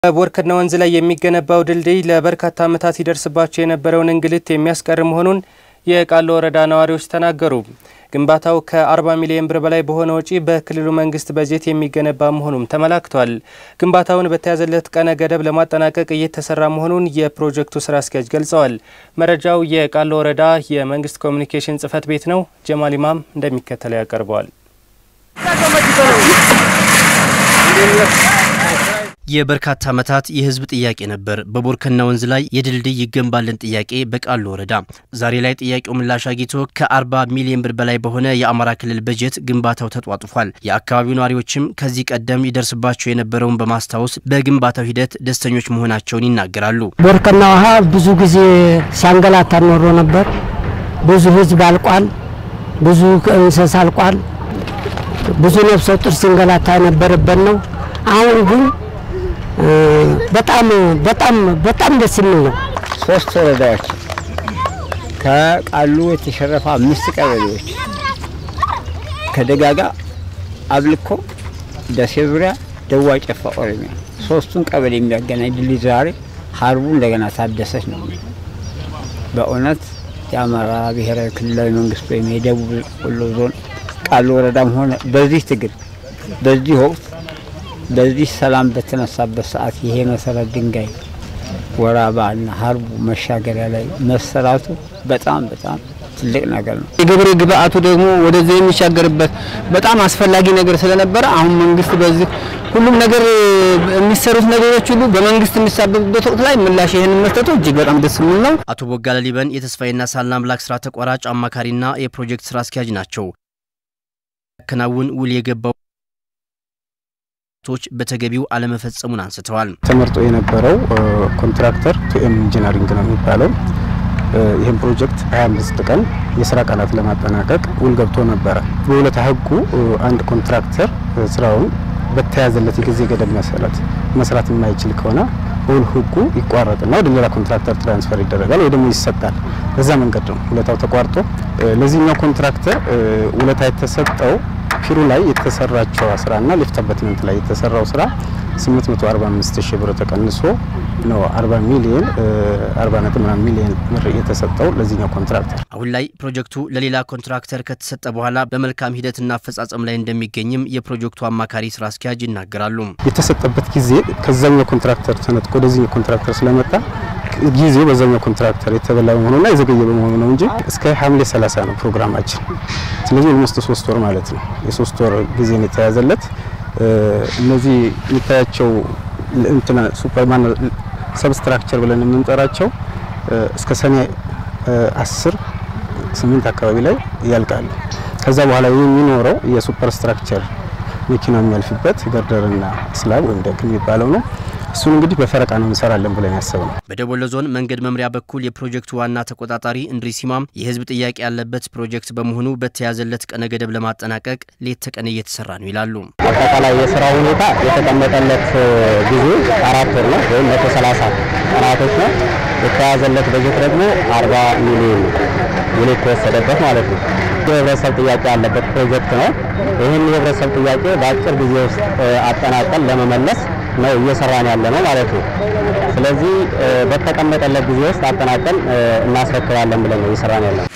በቦርከና ወንዝ ላይ የሚገነባው ድልድይ ለበርካታ ዓመታት ይደርስባቸው የነበረውን እንግልት የሚያስቀር መሆኑን የቃሉ ወረዳ ነዋሪዎች ተናገሩ። ግንባታው ከ40 ሚሊዮን ብር በላይ በሆነ ወጪ በክልሉ መንግስት በጀት የሚገነባ መሆኑም ተመላክቷል። ግንባታውን በተያዘለት ቀነ ገደብ ለማጠናቀቅ እየተሰራ መሆኑን የፕሮጀክቱ ስራ አስኪያጅ ገልጸዋል። መረጃው የቃሉ ወረዳ የመንግስት ኮሙኒኬሽን ጽህፈት ቤት ነው። ጀማል ኢማም እንደሚከተለው ያቀርበዋል። የበርካታ ዓመታት የህዝብ ጥያቄ ነበር። በቦርከና ወንዝ ላይ የድልድይ ይገንባልን ጥያቄ በቃሉ ወረዳ ዛሬ ላይ ጥያቄው ምላሽ አግኝቶ ከ40 ሚሊዮን ብር በላይ በሆነ የአማራ ክልል በጀት ግንባታው ተጧጡፏል። የአካባቢው ነዋሪዎችም ከዚህ ቀደም ይደርስባቸው የነበረውን በማስታወስ በግንባታው ሂደት ደስተኞች መሆናቸውን ይናገራሉ። ቦርከና ውሃ ብዙ ጊዜ ሲያንገላታ ኖሮ ነበር። ብዙ ህዝብ አልቋል፣ ብዙ እንስሳ አልቋል፣ ብዙ ነፍስ ወጥር ሲንገላታ ነበርበት ነው። አሁን ግን በጣም ደስ የሚል ነው። ሶስት ወረዳዎች ከቃሉ የተሸረፈ 5 ቀበሌዎች ከደጋጋ አብልኮ ደሴ ዙሪያ ደዋ ጨፋ ኦሮሚያ ሶስቱን ቀበሌ የሚያገናኝ ድልድይ ዛሬ ሀርቡ እንደገና ታደሰች ነው። በእውነት የአማራ ብሔራዊ ክልላዊ መንግስት ወይም የደቡብ ወሎ ዞን ቃሉ ወረዳም ሆነ በዚህ ትግል በዚህ ወቅት በዚህ ሰላም በተነሳበት ሰዓት ይሄ መሰረት ድንጋይ ወራባና ሀርቡ መሻገሪያ ላይ መሰራቱ በጣም ትልቅ ነገር ነው። የገበሬ ግብአቱ ደግሞ ወደዚህ የሚሻገርበት በጣም አስፈላጊ ነገር ስለነበረ አሁን መንግስት በዚህ ሁሉም ነገር የሚሰሩት ነገሮች ሁሉ በመንግስት የሚሳበብበት ወቅት ላይ ምላሽ ይሄን መስጠቱ እጅግ በጣም ደስ የሚል ነው። አቶ ቦጋለ ሊበን የተስፋይና ሳልና አምላክ ስራ ተቋራጭ አማካሪና የፕሮጀክት ስራ አስኪያጅ ናቸው። ከናውን ውል የገባው ቶች በተገቢው አለመፈጸሙን አንስተዋል። ተመርጦ የነበረው ኮንትራክተር ቱኤም ኢንጂነሪንግ ነው የሚባለው። ይሄን ፕሮጀክት 25 ቀን የሥራ ቀናት ለማጠናቀቅ ውል ገብቶ ነበር። በሁለት ህጉ አንድ ኮንትራክተር ስራውን በተያዘለት የጊዜ ገደብ መሰረት መስራት የማይችል ከሆነ ውል ህጉ ይቋረጥና ወደ ሌላ ኮንትራክተር ትራንስፈር ይደረጋል ወይ ደግሞ ይሰጣል። በዛ መንገድ ነው ውለታው ተቋርጦ ለዚህኛው ኮንትራክተር ውለታ የተሰጠው ፒሩ ላይ የተሰራቸው ስራና ሊፍት አባትመንት ላይ የተሰራው ስራ 845,000 ብር ተቀንሶ ነው 40 ሚሊዮን 40 ሚሊዮን ብር የተሰጠው ለዚህኛው ኮንትራክተር። አሁን ላይ ፕሮጀክቱ ለሌላ ኮንትራክተር ከተሰጠ በኋላ በመልካም ሂደትና አፈጻጸም ላይ እንደሚገኝም የፕሮጀክቱ አማካሪ ስራ አስኪያጅ ይናገራሉ። የተሰጠበት ጊዜ ከዛኛው ኮንትራክተር ተነጥቆ ወደዚህኛው ኮንትራክተር ስለመጣ ጊዜው በዛኛው ኮንትራክተር የተበላ በመሆኑና የዘገየ በመሆኑ ነው እንጂ እስከ ሐምሌ 30 ነው ፕሮግራማችን። ስለዚህ ኦልሞስት 3 ወር ማለት ነው። የ3 ወር ጊዜ ነው የተያዘለት። እነዚህ የሚታያቸው እንትና ሱፐርማን ሰብስትራክቸር ብለን የምንጠራቸው እስከ ሰኔ 8 አካባቢ ላይ ያልቃሉ። ከዛ በኋላ የሚኖረው የሱፐር ስትራክቸር መኪና የሚያልፍበት ገርደርና ስላብ ወይም ደክ የሚባለው ነው። እሱን እንግዲህ በፈረቃ ነው እንሰራለን ብለን ያሰብነው። በደቡብ ወሎ ዞን መንገድ መምሪያ በኩል የፕሮጀክቱ ዋና ተቆጣጣሪ እንድሪስ ኢማም የህዝብ ጥያቄ ያለበት ፕሮጀክት በመሆኑ በተያዘለት ቀነ ገደብ ለማጠናቀቅ ሌት ተቀን እየተሰራ ነው ይላሉ። አጠቃላይ የሥራው ሁኔታ የተቀመጠለት ጊዜ 4 ወር ነው ወይም 130 ቀናቶች ነው። የተያዘለት በጀት ደግሞ 40 ሚሊዮን ነው የተወሰደበት ማለት ነው። የህብረተሰብ ጥያቄ ያለበት ፕሮጀክት ነው። ይሄን የህብረተሰብ ጥያቄ በአጭር ጊዜ ውስጥ አጠናቀን ለመመለስ ነው እየሰራን ያለነው ማለት ነው። ስለዚህ በተቀመጠለት ጊዜ ውስጥ አጠናቀን እናስረክባለን ብለን ነው እየሰራን ያለነው።